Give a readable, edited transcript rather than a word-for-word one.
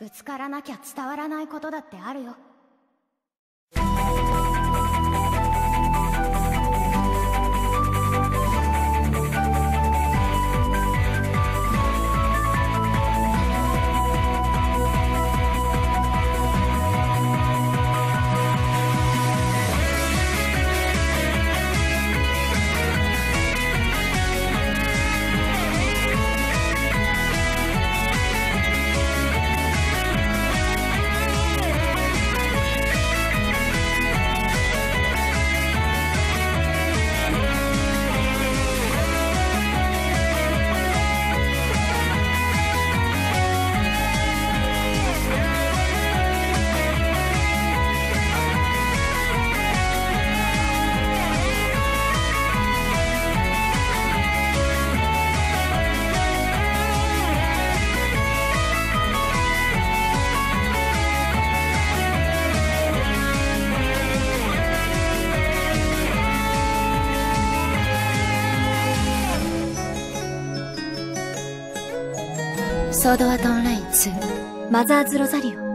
ぶつからなきゃ伝わらないことだってあるよ。ソードアートオンライン2マザーズ・ロザリオ。